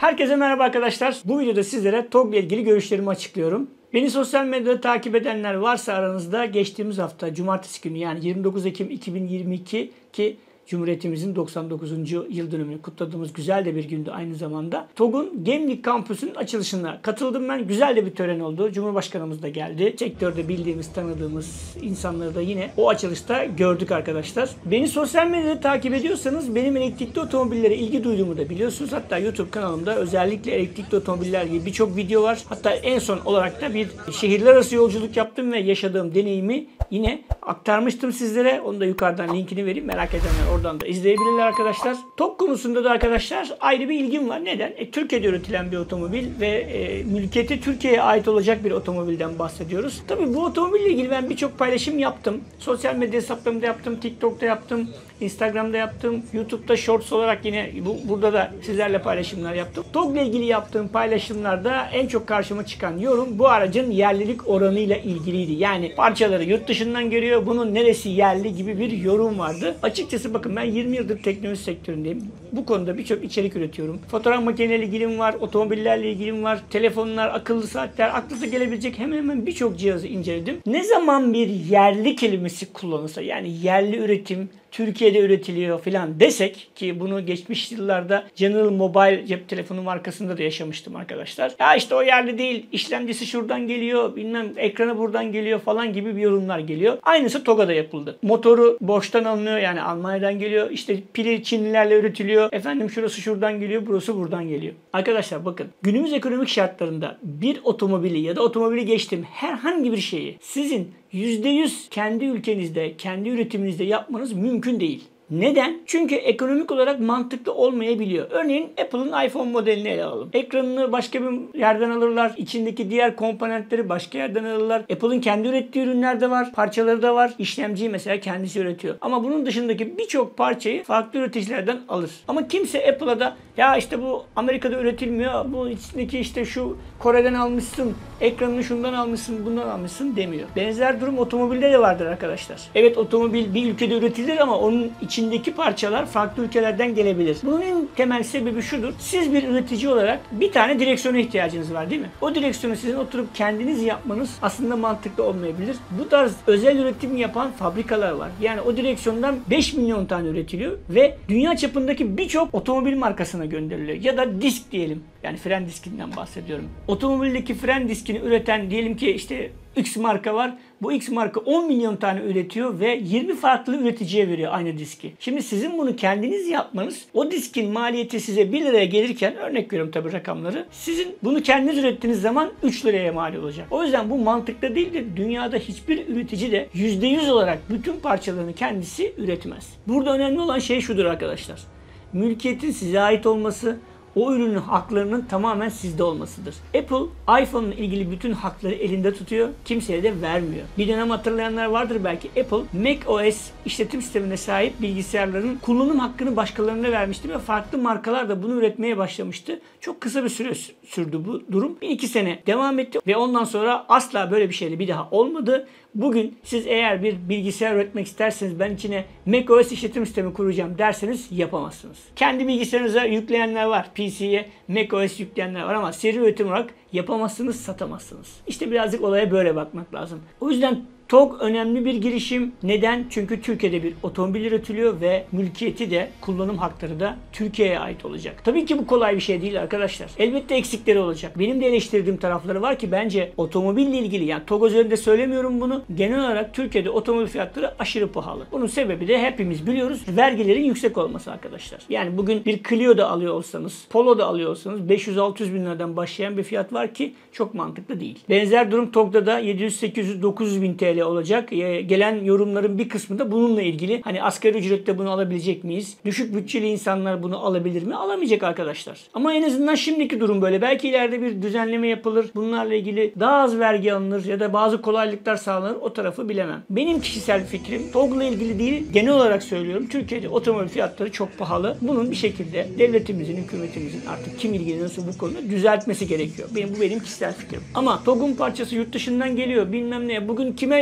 Herkese merhaba arkadaşlar. Bu videoda sizlere TOG ile ilgili görüşlerimi açıklıyorum. Beni sosyal medyada takip edenler varsa aranızda geçtiğimiz hafta Cumartesi günü yani 29 Ekim 2022 ki Cumhuriyetimizin 99. yıl dönümünü kutladığımız güzel de bir gündü aynı zamanda. TOG'un Gemlik kampüsünün açılışına katıldım ben. Güzel de bir tören oldu. Cumhurbaşkanımız da geldi. Sektörde bildiğimiz, tanıdığımız insanları da yine o açılışta gördük arkadaşlar. Beni sosyal medyada takip ediyorsanız benim elektrikli otomobillere ilgi duyduğumu da biliyorsunuz. Hatta YouTube kanalımda özellikle elektrikli otomobiller gibi birçok video var. Hatta en son olarak da bir şehirler arası yolculuk yaptım ve yaşadığım deneyimi yine aktarmıştım sizlere. Onu da yukarıdan linkini vereyim. Merak edenler oradan da izleyebilirler arkadaşlar. TOG konusunda da arkadaşlar ayrı bir ilgim var. Neden? Türkiye'de üretilen bir otomobil ve mülkiyeti Türkiye'ye ait olacak bir otomobilden bahsediyoruz. Tabii bu otomobille ilgili ben birçok paylaşım yaptım. Sosyal medya hesaplarımda yaptım, TikTok'ta yaptım, Instagram'da yaptım, YouTube'da Shorts olarak yine burada da sizlerle paylaşımlar yaptım. TOG ile ilgili yaptığım paylaşımlarda en çok karşıma çıkan yorum bu aracın yerlilik oranıyla ilgiliydi. Yani parçaları yurt dışından geliyor, bunun neresi yerli gibi bir yorum vardı. Açıkçası bakın ben 20 yıldır teknoloji sektöründeyim. Bu konuda birçok içerik üretiyorum. Fotoğraf makineleriyle ilgilim var, otomobillerle ilgilim var, telefonlar, akıllı saatler, aklınıza gelebilecek hemen hemen birçok cihazı inceledim. Ne zaman bir yerli kelimesi kullanılsa yani yerli üretim, Türkiye'de üretiliyor filan desek ki bunu geçmiş yıllarda General Mobile cep telefonu markasında da yaşamıştım arkadaşlar. Ya işte o yerli değil, işlemcisi şuradan geliyor, bilmem ekranı buradan geliyor falan gibi bir yorumlar geliyor. Aynısı TOG'da yapıldı. Motoru borçtan alınıyor yani Almanya'dan geliyor. İşte pili Çinlilerle üretiliyor. Efendim şurası şuradan geliyor, burası buradan geliyor. Arkadaşlar bakın günümüz ekonomik şartlarında bir otomobili ya da otomobili geçtim herhangi bir şeyi sizin %100 kendi ülkenizde, kendi üretiminizde yapmanız mümkün değil. Neden? Çünkü ekonomik olarak mantıklı olmayabiliyor. Örneğin Apple'ın iPhone modelini ele alalım. Ekranını başka bir yerden alırlar. İçindeki diğer komponentleri başka yerden alırlar. Apple'ın kendi ürettiği ürünler de var. Parçaları da var. İşlemciyi mesela kendisi üretiyor. Ama bunun dışındaki birçok parçayı farklı üreticilerden alır. Ama kimse Apple'a da ya işte bu Amerika'da üretilmiyor. Bu içindeki işte şu Kore'den almışsın. Ekranını şundan almışsın, bundan almışsın demiyor. Benzer durum otomobilde de vardır arkadaşlar. Evet otomobil bir ülkede üretilir ama onun içindeki parçalar farklı ülkelerden gelebilir. Bunun en temel sebebi şudur. Siz bir üretici olarak bir tane direksiyona ihtiyacınız var değil mi? O direksiyonu sizin oturup kendiniz yapmanız aslında mantıklı olmayabilir. Bu tarz özel üretim yapan fabrikalar var. Yani o direksiyondan 5 milyon tane üretiliyor ve dünya çapındaki birçok otomobil markasına gönderiliyor. Ya da disk diyelim. Yani fren diskinden bahsediyorum. Otomobildeki fren diskini üreten diyelim ki işte X marka var. Bu X marka 10 milyon tane üretiyor ve 20 farklı üreticiye veriyor aynı diski. Şimdi sizin bunu kendiniz yapmanız o diskin maliyeti size 1 liraya gelirken örnek veriyorum tabii rakamları. Sizin bunu kendiniz ürettiğiniz zaman 3 liraya mal olacak. O yüzden bu mantıklı değildir. Dünyada hiçbir üretici de %100 olarak bütün parçalarını kendisi üretmez. Burada önemli olan şey şudur arkadaşlar. Mülkiyetin size ait olması, o ürünün haklarının tamamen sizde olmasıdır. Apple iPhone'la ilgili bütün hakları elinde tutuyor. Kimseye de vermiyor. Bir dönem hatırlayanlar vardır belki. Apple macOS işletim sistemine sahip bilgisayarların kullanım hakkını başkalarına vermişti ve farklı markalar da bunu üretmeye başlamıştı. Çok kısa bir süre sürdü bu durum. 1-2 sene devam etti ve ondan sonra asla böyle bir şey bir daha olmadı. Bugün siz eğer bir bilgisayar üretmek isterseniz ben içine macOS işletim sistemi kuracağım derseniz yapamazsınız. Kendi bilgisayarınıza yükleyenler var. PC'ye macOS yükleyenler var ama seri üretim olarak yapamazsınız, satamazsınız. İşte birazcık olaya böyle bakmak lazım. O yüzden TOG önemli bir girişim. Neden? Çünkü Türkiye'de bir otomobil üretiliyor ve mülkiyeti de kullanım hakları da Türkiye'ye ait olacak. Tabii ki bu kolay bir şey değil arkadaşlar. Elbette eksikleri olacak. Benim de eleştirdiğim tarafları var ki bence otomobille ilgili yani TOG üzerinde söylemiyorum bunu. Genel olarak Türkiye'de otomobil fiyatları aşırı pahalı. Bunun sebebi de hepimiz biliyoruz. Vergilerin yüksek olması arkadaşlar. Yani bugün bir Clio da alıyor olsanız, Polo da alıyor olsanız 500-600 bin liradan başlayan bir fiyat var ki çok mantıklı değil. Benzer durum TOG'da da 700-800-900 bin TL olacak. Gelen yorumların bir kısmı da bununla ilgili. Hani asgari ücrette bunu alabilecek miyiz? Düşük bütçeli insanlar bunu alabilir mi? Alamayacak arkadaşlar. Ama en azından şimdiki durum böyle. Belki ileride bir düzenleme yapılır. Bunlarla ilgili daha az vergi alınır ya da bazı kolaylıklar sağlanır. O tarafı bilemem. Benim kişisel fikrim TOG'la ilgili değil. Genel olarak söylüyorum. Türkiye'de otomobil fiyatları çok pahalı. Bunun bir şekilde devletimizin, hükümetimizin artık kim ilgileniyorsa bu konuda düzeltmesi gerekiyor. Bu benim kişisel fikrim. Ama TOG'un parçası yurt dışından geliyor. Bilmem ne. Bugün kime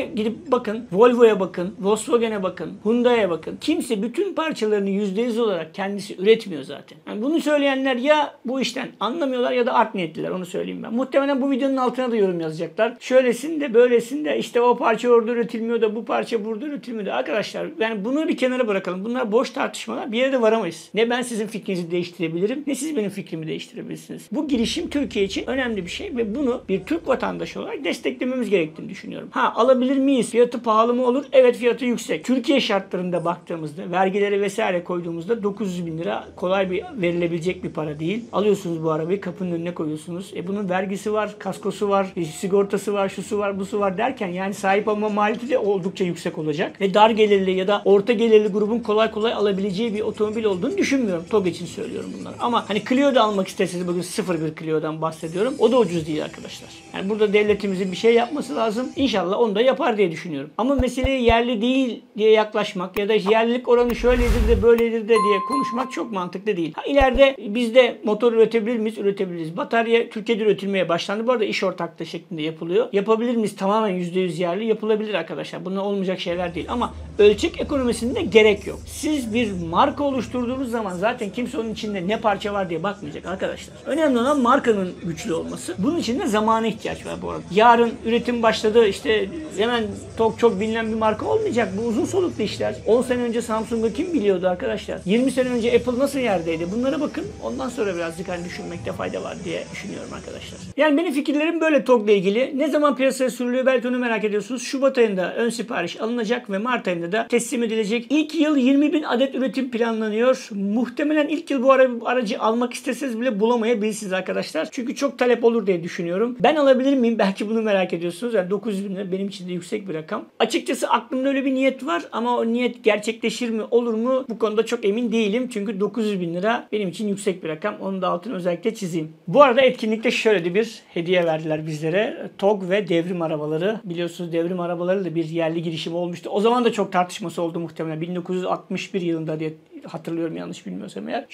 Şöyle gidip bakın. Volvo'ya bakın. Volkswagen'e bakın. Hyundai'ye bakın. Kimse bütün parçalarını %100 olarak kendisi üretmiyor zaten. Yani bunu söyleyenler ya bu işten anlamıyorlar ya da art niyetliler. Onu söyleyeyim ben. Muhtemelen bu videonun altına da yorum yazacaklar. Şöylesin de böylesin de işte o parça orada üretilmiyor da bu parça burada üretilmiyor da. Arkadaşlar yani bunu bir kenara bırakalım. Bunlar boş tartışmalar. Bir yere de varamayız. Ne ben sizin fikrinizi değiştirebilirim ne siz benim fikrimi değiştirebilirsiniz. Bu girişim Türkiye için önemli bir şey ve bunu bir Türk vatandaşı olarak desteklememiz gerektiğini düşünüyorum. Ha, alabilir miyiz? Fiyatı pahalı mı olur? Evet, fiyatı yüksek. Türkiye şartlarında baktığımızda vergileri vesaire koyduğumuzda 900 bin lira kolay bir verilebilecek bir para değil. Alıyorsunuz bu arabayı, kapının önüne koyuyorsunuz. Bunun vergisi var, kaskosu var, sigortası var, şusu var, busu var derken yani sahip olma maliyeti de oldukça yüksek olacak. Ve dar gelirli ya da orta gelirli grubun kolay kolay alabileceği bir otomobil olduğunu düşünmüyorum. TOG için söylüyorum bunları. Ama hani Clio da almak isterseniz, bugün 01 Clio'dan bahsediyorum. O da ucuz değil arkadaşlar. Yani burada devletimizin bir şey yapması lazım. İnşallah onu da yapar diye düşünüyorum. Ama meseleye yerli değil diye yaklaşmak ya da yerlilik oranı şöyledir de böyledir de diye konuşmak çok mantıklı değil. Ha, ileride biz de motor üretebilir miyiz? Üretebiliriz. Batarya Türkiye'de üretilmeye başlandı. Bu arada iş ortaklığı şeklinde yapılıyor. Yapabilir miyiz? Tamamen %100 yerli yapılabilir arkadaşlar. Bunlar olmayacak şeyler değil. Ama ölçek ekonomisinde gerek yok. Siz bir marka oluşturduğunuz zaman zaten kimse onun içinde ne parça var diye bakmayacak arkadaşlar. Önemli olan markanın güçlü olması. Bunun için de zamana ihtiyaç var bu arada. Yarın üretim başladı, işte hemen çok bilinen bir marka olmayacak. Bu uzun soluklu işler. 10 sene önce Samsung'u kim biliyordu arkadaşlar? 20 sene önce Apple nasıl yerdeydi? Bunlara bakın. Ondan sonra birazcık hani düşünmekte fayda var diye düşünüyorum arkadaşlar. Yani benim fikirlerim böyle TOG'la ilgili. Ne zaman piyasaya sürülüyor belki onu merak ediyorsunuz. Şubat ayında ön sipariş alınacak ve Mart ayında da teslim edilecek. İlk yıl 20 bin adet üretim planlanıyor. Muhtemelen ilk yıl bu aracı almak isteseniz bile bulamayabilirsiniz arkadaşlar. Çünkü çok talep olur diye düşünüyorum. Ben alabilir miyim? Belki bunu merak ediyorsunuz. Yani 900 bin lira benim için de yüksek bir rakam. Açıkçası aklımda öyle bir niyet var ama o niyet gerçekleşir mi, olur mu? Bu konuda çok emin değilim. Çünkü 900 bin lira benim için yüksek bir rakam. Onun da altını özellikle çizeyim. Bu arada etkinlikte şöyle de bir hediye verdiler bizlere. TOG ve devrim arabaları. Biliyorsunuz devrim arabaları da bir yerli girişimi olmuştu. O zaman da çok tartışması oldu muhtemelen. 1961 yılında diye hatırlıyorum, yanlış bilmiyorsam eğer.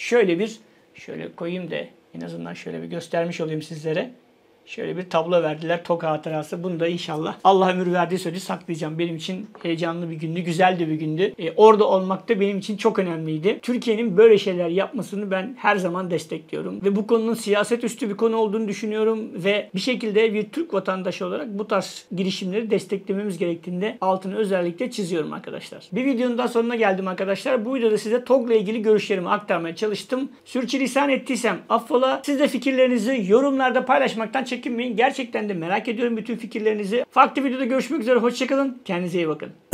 Şöyle koyayım da en azından şöyle bir göstermiş olayım sizlere. Şöyle bir tablo verdiler. TOG hatırası. Bunu da inşallah Allah ömür verdiği sürece saklayacağım. Benim için heyecanlı bir gündü. Güzel de bir gündü. Orada olmak da benim için çok önemliydi. Türkiye'nin böyle şeyler yapmasını ben her zaman destekliyorum. Ve bu konunun siyaset üstü bir konu olduğunu düşünüyorum. Ve bir şekilde bir Türk vatandaşı olarak bu tarz girişimleri desteklememiz gerektiğinde altını özellikle çiziyorum arkadaşlar. Bir videonun daha sonuna geldim arkadaşlar. Bu videoda size TOG'la ilgili görüşlerimi aktarmaya çalıştım. Sürçülisan ettiysem affola. Siz de fikirlerinizi yorumlarda paylaşmaktan çekinmeyin. Gerçekten de merak ediyorum bütün fikirlerinizi. Farklı videoda görüşmek üzere. Hoşçakalın. Kendinize iyi bakın.